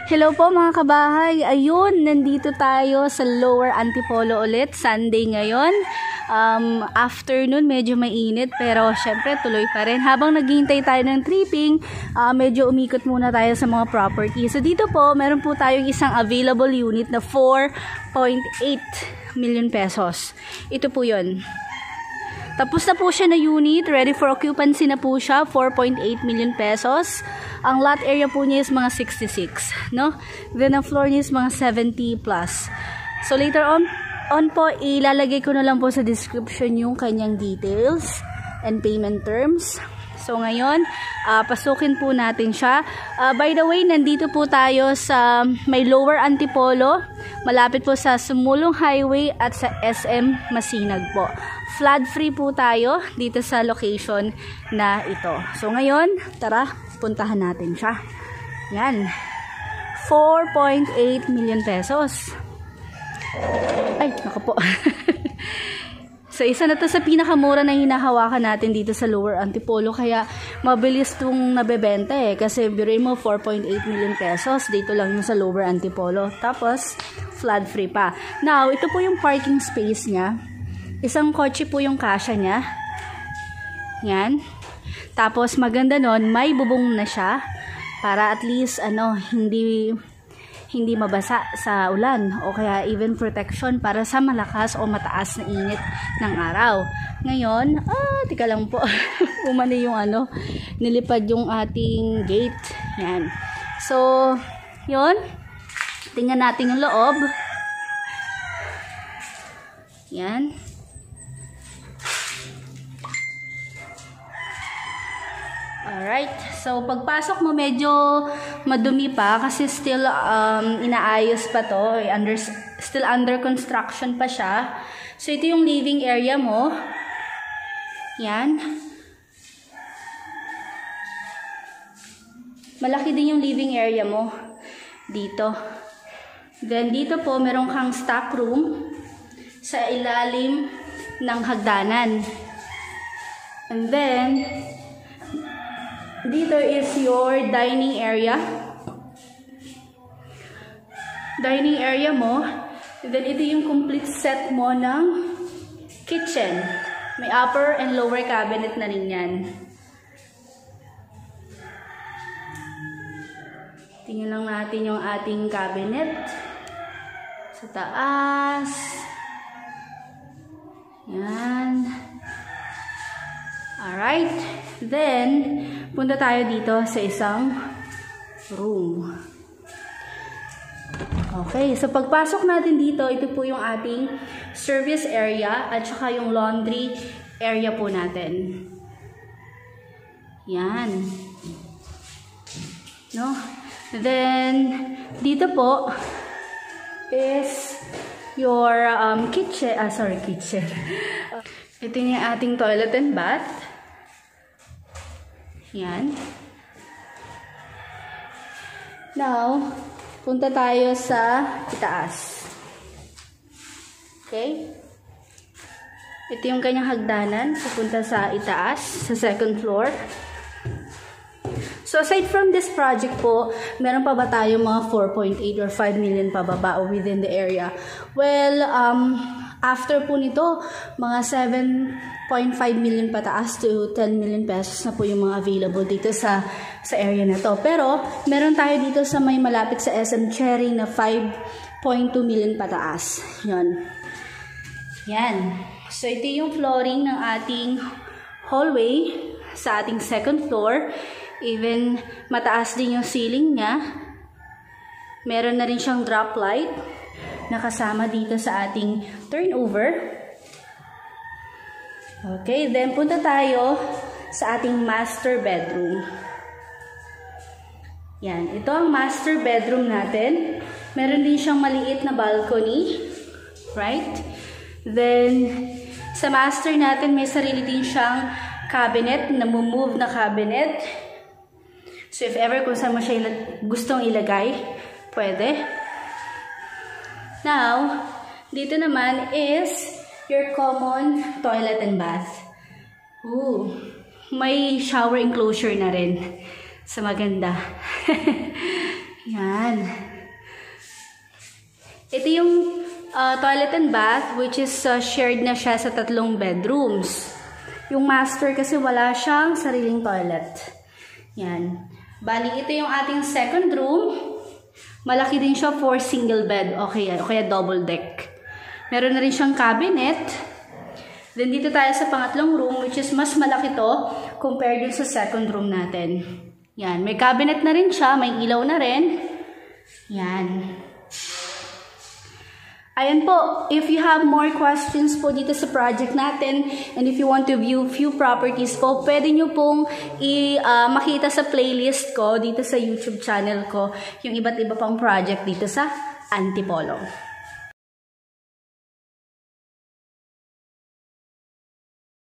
Hello po mga kabahay. Ayun, nandito tayo sa Lower Antipolo ulit. Sunday ngayon. Afternoon, medyo mainit pero syempre tuloy pa rin. Habang naghihintay tayo ng tripping, medyo umikot muna tayo sa mga property. So dito po, meron po tayong isang available unit na 4.8 million pesos. Ito po yun. Tapos na po siya na unit, ready for occupancy na po siya, 4.8 million pesos. Ang lot area po niya is mga 66, no? Then ang floor niya is mga 70 plus. So later on po, ilalagay ko na lang po sa description yung kanyang details and payment terms. So ngayon, pasukin po natin siya. By the way, nandito po tayo sa may Lower Antipolo, malapit po sa Sumulong Hway at sa SM Masinag po. Flood free po tayo dito sa location na ito. So ngayon, tara, puntahan natin siya. Yan. 4.8 million pesos. Ay, naku po. So isa na to sa pinakamura na hinahawakan natin dito sa Lower Antipolo. Kaya mabilis itong nabebenta eh. Kasi biruin mo 4.8 million pesos. Dito lang yung sa Lower Antipolo. Tapos, flood free pa. Now, ito po yung parking space niya. Isang kotse po yung kasya niya. Yan. Tapos maganda nun, may bubong na siya para at least hindi mabasa sa ulan o kaya even protection para sa malakas o mataas na init ng araw. Ngayon, tika lang po. Umano yung nilipad yung ating gate. Yan. So, yun. Tingnan natin yung loob. Yan. Alright, so pagpasok mo medyo madumi pa kasi still inaayos pa to, still under construction pa siya. So ito yung living area mo. Yan. Malaki din yung living area mo dito. Then dito po meron kang stock room sa ilalim ng hagdanan. And then dito is your dining area. Dining area mo. And then ito yung complete set mo ng kitchen. May upper and lower cabinet na rin yan. Tingnan lang natin yung ating cabinet. Sa taas. Yan. Alright. Then, punta tayo dito sa isang room. Okay, so pagpasok natin dito, ito po yung ating service area at saka yung laundry area po natin. Yan. No? Then, dito po is your kitchen. Kitchen. Ito yung ating toilet and bath. Yan. Now, punta tayo sa itaas. Okay? Ito yung kanyang hagdanan. Pupunta sa itaas, sa second floor. So, aside from this project po, meron pa ba tayo mga 4.8 or 5 million pababa within the area? Well, after po nito, mga 7.5 million pataas to 10 million pesos na po yung mga available dito sa area na to. Pero, meron tayo dito sa may malapit sa SM Cherry na 5.2 million pataas. Yan. Yan. So, ito yung flooring ng ating hallway sa ating second floor. Even mataas din yung ceiling niya. Meron na rin siyang drop light na kasama dito sa ating turnover. Okay, then punta tayo sa ating master bedroom. Yan, ito ang master bedroom natin. Meron din siyang maliit na balcony. Right? Then, sa master natin, may sarili din siyang cabinet, na move na cabinet. So, if ever kung saan mo siya gustong ilagay, pwede. Now, dito naman is your common toilet and bath. Ooh, may shower enclosure na rin. Sa maganda. Yan. Ito yung toilet and bath, which is shared na siya sa 3 bedrooms. Yung master kasi wala siyang sariling toilet. Yan. Bali, ito yung ating second room. Malaki din siya for single bed. Okay, o kaya double deck. Meron na rin siyang cabinet. Then dito tayo sa pangatlong room, which is mas malaki to compared dun sa second room natin. Yan. May cabinet na rin siya. May ilaw na rin. Yan. Ayan po, if you have more questions po dito sa project natin, and if you want to view few properties po, pwede nyo pong makita sa playlist ko dito sa YouTube channel ko, yung iba't iba pang project dito sa Antipolo.